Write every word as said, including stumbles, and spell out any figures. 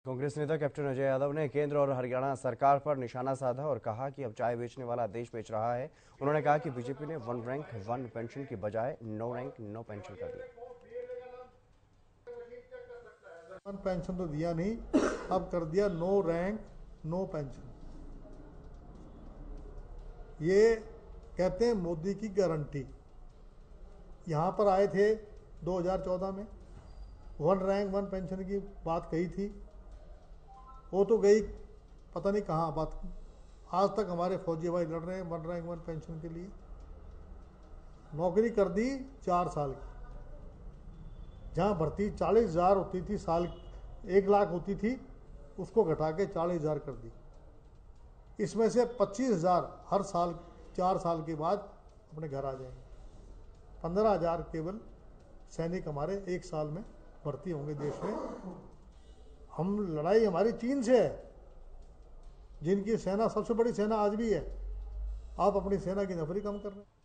कांग्रेस नेता कैप्टन अजय यादव ने केंद्र और हरियाणा सरकार पर निशाना साधा और कहा कि अब चाय बेचने वाला देश बेच रहा है। उन्होंने कहा कि बीजेपी ने वन रैंक वन पेंशन की बजाय नो रैंक नो पेंशन कर दिया। वन पेंशन तो दिया नहीं, अब कर दिया नो रैंक नो पेंशन। ये कहते हैं मोदी की गारंटी। यहाँ पर आए थे दो हज़ार चौदह में, वन रैंक वन पेंशन की बात कही थी, वो तो गई पता नहीं कहाँ बात। आज तक हमारे फौजी भाई लड़ रहे हैं वन रैंक वन पेंशन के लिए। नौकरी कर दी चार साल की, जहाँ भर्ती चालीस हजार होती थी, साल एक लाख होती थी, उसको घटा के चालीस हजार कर दी। इसमें से पच्चीस हजार हर साल चार साल के बाद अपने घर आ जाएंगे। पंद्रह हजार केवल सैनिक हमारे एक साल में भर्ती होंगे देश में। हम लड़ाई हमारी चीन से है, जिनकी सेना सबसे बड़ी सेना आज भी है। आप अपनी सेना की नफरी कम कर रहे हैं।